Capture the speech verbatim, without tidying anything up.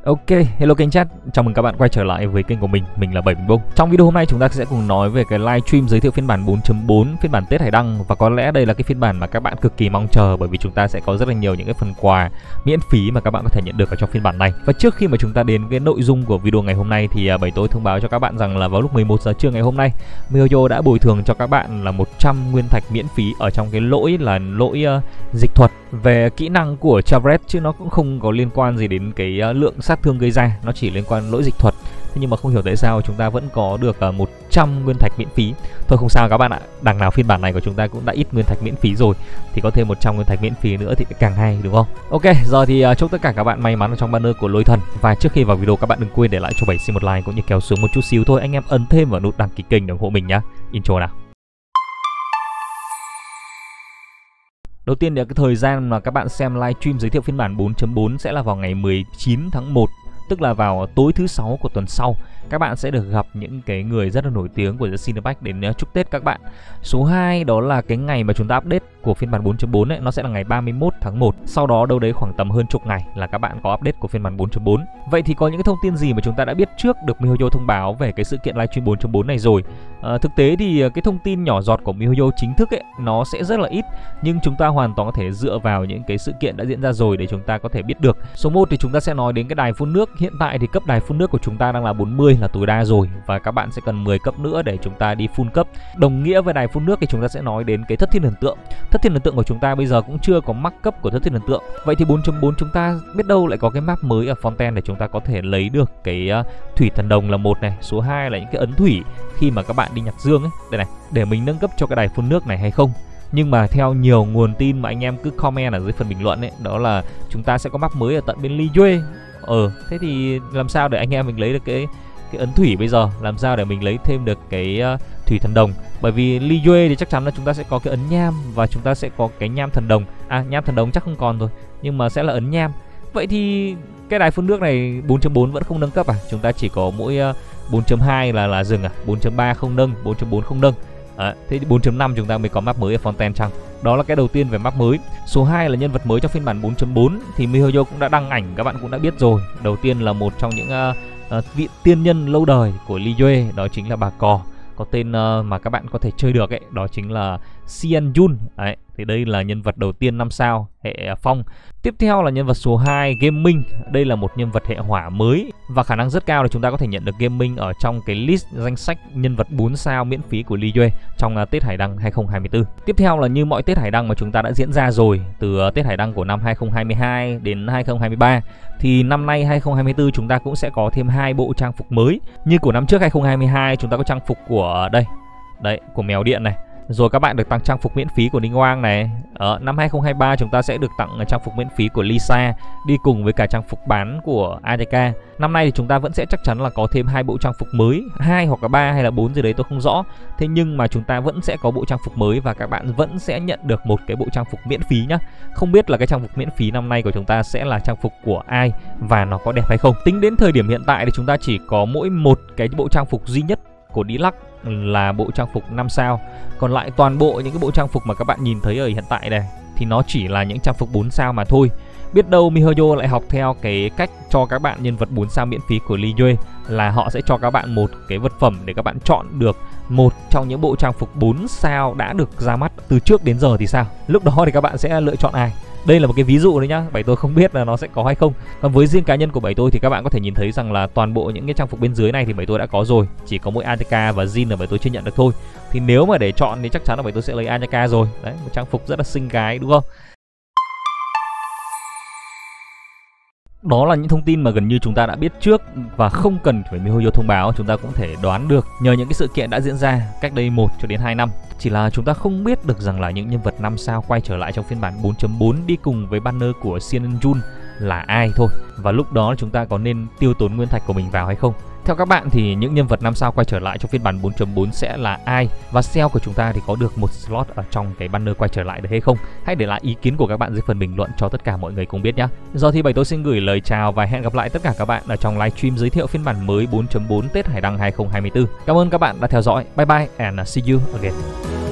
Ok, hello kênh chat, chào mừng các bạn quay trở lại với kênh của mình, mình là Bảy Bình Bông. Trong video hôm nay chúng ta sẽ cùng nói về cái livestream giới thiệu phiên bản bốn chấm bốn, phiên bản Tết Hải Đăng. Và có lẽ đây là cái phiên bản mà các bạn cực kỳ mong chờ, bởi vì chúng ta sẽ có rất là nhiều những cái phần quà miễn phí mà các bạn có thể nhận được ở trong phiên bản này. Và trước khi mà chúng ta đến cái nội dung của video ngày hôm nay thì Bảy tôi thông báo cho các bạn rằng là vào lúc mười một giờ trưa ngày hôm nay, MiHoYo đã bồi thường cho các bạn là một trăm nguyên thạch miễn phí ở trong cái lỗi là lỗi uh, dịch thuật về kỹ năng của Chavret, chứ nó cũng không có liên quan gì đến cái uh, lượng sát thương gây ra, nó chỉ liên quan lỗi dịch thuật. Thế nhưng mà không hiểu tại sao chúng ta vẫn có được uh, một trăm nguyên thạch miễn phí. Thôi không sao các bạn ạ, đằng nào phiên bản này của chúng ta cũng đã ít nguyên thạch miễn phí rồi, thì có thêm một trăm nguyên thạch miễn phí nữa thì càng hay, đúng không? Ok, giờ thì uh, chúc tất cả các bạn may mắn ở trong banner của Lôi Thần. Và trước khi vào video, các bạn đừng quên để lại cho Bảy xin một like cũng như kéo xuống một chút xíu thôi, anh em ấn thêm vào nút đăng ký kênh để ủng hộ mình nhá. Intro nào. Đầu tiên là cái thời gian mà các bạn xem livestream giới thiệu phiên bản bốn chấm bốn sẽ là vào ngày mười chín tháng một, tức là vào tối thứ sáu của tuần sau. Các bạn sẽ được gặp những cái người rất là nổi tiếng của The Cinemax đến chúc Tết các bạn. Số hai đó là cái ngày mà chúng ta update của phiên bản bốn chấm bốn ấy, nó sẽ là ngày ba mươi mốt tháng một. Sau đó đâu đấy khoảng tầm hơn chục ngày là các bạn có update của phiên bản bốn chấm bốn. Vậy thì có những cái thông tin gì mà chúng ta đã biết trước được MiHoYo thông báo về cái sự kiện livestream bốn chấm bốn này rồi? À, thực tế thì cái thông tin nhỏ giọt của MiHoYo chính thức ấy nó sẽ rất là ít, nhưng chúng ta hoàn toàn có thể dựa vào những cái sự kiện đã diễn ra rồi để chúng ta có thể biết được. Số một thì chúng ta sẽ nói đến cái đài phun nước. Hiện tại thì cấp đài phun nước của chúng ta đang là bốn mươi là tối đa rồi, và các bạn sẽ cần mười cấp nữa để chúng ta đi full cấp. Đồng nghĩa với đài phun nước thì chúng ta sẽ nói đến cái thất thiên thần tượng. Thất thiên thần tượng của chúng ta bây giờ cũng chưa có mắc cấp của thất thiên thần tượng. Vậy thì bốn chấm bốn chúng ta biết đâu lại có cái map mới ở Fontaine để chúng ta có thể lấy được cái uh, thủy thần đồng là một này, số hai là những cái ấn thủy khi mà các bạn đi nhặt dương ấy. Đây này, để mình nâng cấp cho cái đài phun nước này hay không. Nhưng mà theo nhiều nguồn tin mà anh em cứ comment ở dưới phần bình luận ấy, đó là chúng ta sẽ có map mới ở tận bên Liyue. Ờ, thế thì làm sao để anh em mình lấy được cái cái ấn thủy bây giờ? Làm sao để mình lấy thêm được cái uh, thủy thần đồng? Bởi vì Liyue thì chắc chắn là chúng ta sẽ có cái ấn nham và chúng ta sẽ có cái nham thần đồng. À, nham thần đồng chắc không còn rồi, nhưng mà sẽ là ấn nham. Vậy thì cái đài phun nước này bốn chấm bốn vẫn không nâng cấp à? Chúng ta chỉ có mỗi uh, bốn chấm hai là là dừng à? bốn chấm ba không nâng, bốn chấm bốn không nâng. À, thế thì bốn chấm năm chúng ta mới có map mới ở Fontaine chăng? Đó là cái đầu tiên về map mới. Số hai là nhân vật mới trong phiên bản bốn chấm bốn thì MiHoYo cũng đã đăng ảnh, các bạn cũng đã biết rồi. Đầu tiên là một trong những uh, uh, vị tiên nhân lâu đời của Liyue, đó chính là bà cò. Có tên uh, mà các bạn có thể chơi được ấy, đó chính là Xian Jun. Đấy, thì đây là nhân vật đầu tiên năm sao hệ phong. Tiếp theo là nhân vật số hai, Gaming. Đây là một nhân vật hệ hỏa mới và khả năng rất cao là chúng ta có thể nhận được Gaming ở trong cái list danh sách nhân vật bốn sao miễn phí của Liyue trong uh, Tết Hải Đăng hai không hai tư. Tiếp theo là như mọi Tết Hải Đăng mà chúng ta đã diễn ra rồi, từ uh, Tết Hải Đăng của năm hai không hai hai đến hai không hai ba, thì năm nay hai không hai tư chúng ta cũng sẽ có thêm hai bộ trang phục mới. Như của năm trước hai không hai hai chúng ta có trang phục của đây, đấy, của mèo điện này. Rồi các bạn được tặng trang phục miễn phí của Ninh Oang này. Ở năm hai không hai ba chúng ta sẽ được tặng trang phục miễn phí của Lisa, đi cùng với cả trang phục bán của a đê ca. Năm nay thì chúng ta vẫn sẽ chắc chắn là có thêm hai bộ trang phục mới, hai hoặc là ba hay là bốn gì đấy tôi không rõ. Thế nhưng mà chúng ta vẫn sẽ có bộ trang phục mới và các bạn vẫn sẽ nhận được một cái bộ trang phục miễn phí nhá. Không biết là cái trang phục miễn phí năm nay của chúng ta sẽ là trang phục của ai và nó có đẹp hay không. Tính đến thời điểm hiện tại thì chúng ta chỉ có mỗi một cái bộ trang phục duy nhất của Deluxe là bộ trang phục năm sao. Còn lại toàn bộ những cái bộ trang phục mà các bạn nhìn thấy ở hiện tại này thì nó chỉ là những trang phục bốn sao mà thôi. Biết đâu MiHoYo lại học theo cái cách cho các bạn nhân vật bốn sao miễn phí của Liyue, là họ sẽ cho các bạn một cái vật phẩm để các bạn chọn được một trong những bộ trang phục bốn sao đã được ra mắt từ trước đến giờ thì sao? Lúc đó thì các bạn sẽ lựa chọn ai? Đây là một cái ví dụ đấy nhá, Bảy tôi không biết là nó sẽ có hay không. Còn với riêng cá nhân của Bảy tôi thì các bạn có thể nhìn thấy rằng là toàn bộ những cái trang phục bên dưới này thì Bảy tôi đã có rồi. Chỉ có mỗi a đê ca và Jin là Bảy tôi chưa nhận được thôi. Thì nếu mà để chọn thì chắc chắn là Bảy tôi sẽ lấy a đê ca rồi. Đấy, một trang phục rất là xinh gái đúng không? Đó là những thông tin mà gần như chúng ta đã biết trước và không cần phải MiHoYo thông báo, chúng ta cũng thể đoán được nhờ những cái sự kiện đã diễn ra cách đây một cho đến hai năm. Chỉ là chúng ta không biết được rằng là những nhân vật năm sao quay trở lại trong phiên bản bốn chấm bốn đi cùng với banner của Xian Jun là ai thôi. Và lúc đó chúng ta có nên tiêu tốn nguyên thạch của mình vào hay không? Theo các bạn thì những nhân vật năm sao quay trở lại trong phiên bản bốn chấm bốn sẽ là ai? Và sale của chúng ta thì có được một slot ở trong cái banner quay trở lại được hay không? Hãy để lại ý kiến của các bạn dưới phần bình luận cho tất cả mọi người cùng biết nhé. Giờ thì Bảy tôi xin gửi lời chào và hẹn gặp lại tất cả các bạn ở trong livestream giới thiệu phiên bản mới bốn chấm bốn Tết Hải Đăng hai không hai tư. Cảm ơn các bạn đã theo dõi. Bye bye and see you again.